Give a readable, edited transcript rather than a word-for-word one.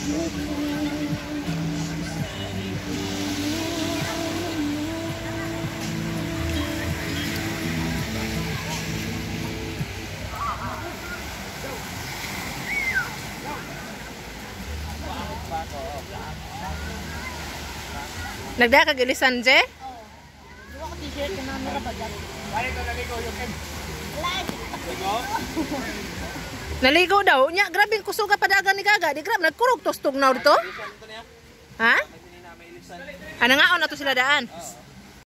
Nagdaya ka gilisan, Je? Oo. Dua ko t-shirt ka na meron ba dyan? Balik na naligo yung M. Naligo daw. Nya, grabe kusuga padagan ni Gaga. Di grabe, nagkurog tostog na dito. Ha? Ano nga, na to sila daan?